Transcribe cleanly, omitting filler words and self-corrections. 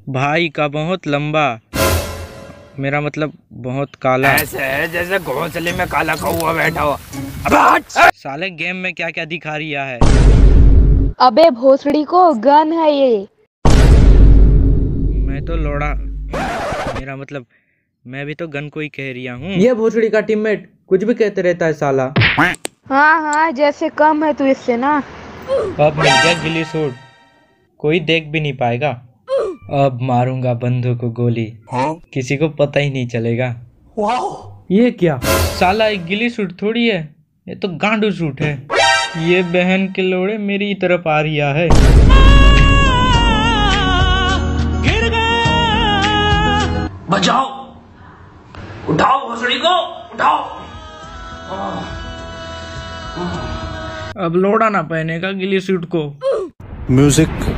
भाई का बहुत लंबा, मेरा मतलब बहुत काला। ऐसे है जैसे घोंसले में काला कौवा बैठा हो। साले गेम में क्या क्या दिखा रिया है। अबे भोसड़ी को गन है ये। मैं तो लोड़ा, मेरा मतलब मैं भी तो गन को ही कह रिया हूँ। ये भोसड़ी का टीममेट कुछ भी कहते रहता है साला। हाँ हाँ, जैसे कम है तू इससे ना। अब मिल गया गिली सूट, कोई देख भी नहीं पाएगा। अब मारूंगा बंदूक को गोली, किसी को पता ही नहीं चलेगा। ये क्या? साला एक गिली सूट थोड़ी है, ये तो गांडू सूट है। ये बहन के लोड़े मेरी तरफ आ रिया है। बचाओ, उठाओ भोसड़ी को, उठाओ। अब लोड़ा ना पहनेगा गिली सूट को। म्यूजिक